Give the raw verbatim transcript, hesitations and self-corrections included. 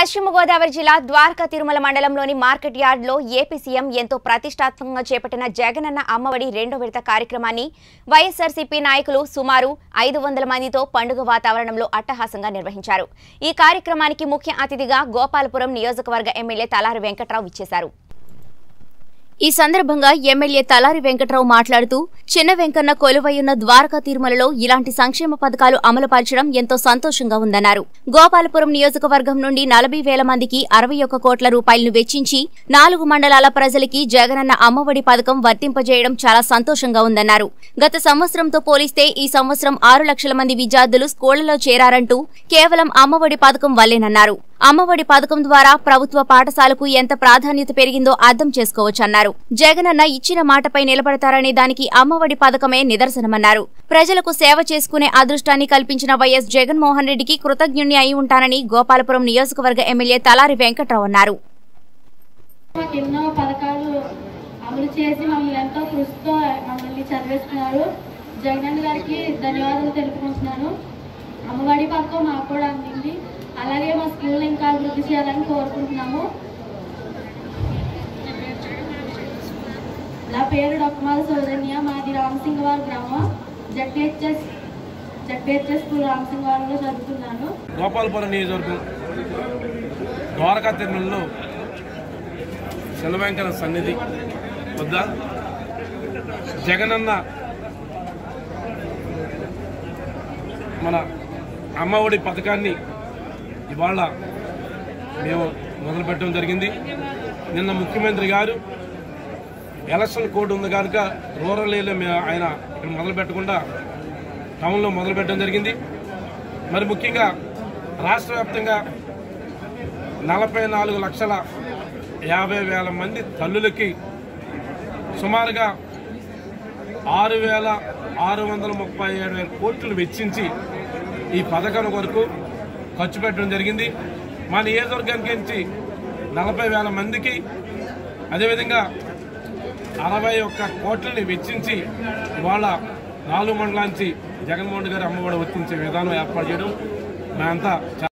పశ్చిమ గోదావరి జిల్లా ద్వారకా తిరుమల మండలంలోని మార్కెట్ యార్డ్లో ఏపీ సీఎం ఎంతో ప్రతిష్టాత్మకంగా చేపట్టిన జగనన్న అమ్మఒడి రెండో విడత కార్యక్రమాన్ని వైఎస్ఆర్సీపీ నాయకులు సుమారు ఐదు వందల మందితో పండుగ వాతావరణంలో అట్టహాసంగా నిర్వహించారు। ఈ కార్యక్రమానికి ముఖ్య అతిథిగా గోపాలపురం నియోజకవర్గ ఎమ్మెల్యే తలారి వెంకట్రావు ఇచ్చేశారు। ఈ సందర్భంగా ఎమ్మెల్యే తలారి వెంకట్రావు మాట్లాడుతూ చిన్న వెంకన్న కొలువైయున్న ద్వారకా తిరుమలలో ఇలాంటి సంక్షేమ పథకాలు అమలుపరచడం ఎంతో సంతోషంగా ఉందన్నారు। గోపాలపురం నియోజకవర్గం నుండి నలభై వేల మందికి అరవై ఒక్క కోట్ల రూపాయలను వెచ్చించి నాలుగు మండలాల ప్రజలకి జగనన్న అమ్మఒడి పథకం వర్తింపజేయడం చాలా సంతోషంగా ఉందన్నారు। గత సంవత్సరంతో పోలిస్తే ఈ సంవత్సరం ఆరు లక్షల మంది విద్యార్థులు స్కూళ్లలో చేరారంటూ కేవలం అమ్మఒడి పథకం వల్లేనన్నారు। అమ్మఒడి పథకం ద్వారా ప్రభుత్వ పాఠశాలకు ఎంత ప్రాధాన్యత పెరిగిందో అర్థం చేసుకోవచ్చన్నారు। జగనన్న ఇచ్చిన మాటపై నిలబడతారనే దానికి అమ్మఒడి పథకమే నిదర్శనమన్నారు। ప్రజలకు సేవ చేసుకునే అదృష్టాన్ని కల్పించిన వైఎస్ జగన్మోహన్ రెడ్డికి కృతజ్ఞుని అయి ఉంటానని గోపాలపురం నియోజకవర్గ ఎమ్మెల్యే తలారి వెంకట్రావు అన్నారు। ఎన్నో పథకాలు అమలు చేసి మమ్మల్ని ఎంతో కృషితో మమ్మల్ని చదివిస్తున్నారు। జగనన్న గారికి ధన్యవాదాలు తెలుపుకుంటున్నాను। అమ్మఒడి పథకం మాకు కూడా అందింది, అలాగే మా స్కూల్ ఇంకా అభివృద్ధి చేయాలని కోరుకుంటున్నాము। నా పేరు డొక్కమాల సౌజన్య, మాది రామసింగవారి గ్రామం, జడ్పిహెచ్ఎస్ జడ్పిహెచ్ఎస్ స్కూల్ రామసింగవారిలో చదువుతున్నాను। గోపాలపురం నియోజకవర్గం ద్వారకా తిరుమలలో చిన్న వెంకన్న సన్నిధి వద్ద జగనన్న మన అమ్మఒడి పథకాన్ని ఇవాళ మేము మొదలుపెట్టడం జరిగింది। నిన్న ముఖ్యమంత్రి గారు ఎలక్షన్ కోడ్ ఉంది కనుక రూరల్ ఏరియా ఆయన ఇక్కడ మొదలు పెట్టకుండా టౌన్లో మొదలు పెట్టడం జరిగింది। మరి ముఖ్యంగా రాష్ట్ర వ్యాప్తంగా నలభై నాలుగు లక్షల యాభై వేల మంది తల్లులకి సుమారుగా ఆరు వేల ఆరు వందల ముప్పై ఏడు వేల కోట్లు వెచ్చించి ఈ పథకం కొరకు ఖర్చు పెట్టడం జరిగింది। మా నియోజకవర్గానికి నుంచి నలభై వేల మందికి అదేవిధంగా అరవై ఒక్క కోట్లని వెచ్చించి ఇవాళ నాలుగు మండలాంచి జగన్మోహన్ గారి అమ్మఒడి వర్తించే విధానం ఏర్పాటు చేయడం మేమంతా